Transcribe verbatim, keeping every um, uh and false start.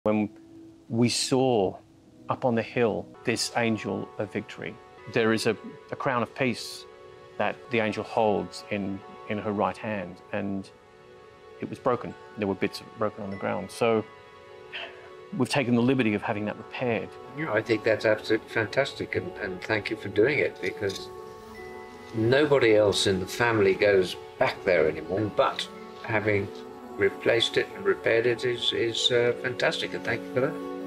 When we saw up on the hill this angel of victory, there is a, a crown of peace that the angel holds in, in her right hand, and it was broken. There were bits of it broken on the ground. So we've taken the liberty of having that repaired. Yeah, I think that's absolutely fantastic, and, and thank you for doing it, because nobody else in the family goes back there anymore, but having replaced it and repaired it is, is uh, fantastic, and thank you for that.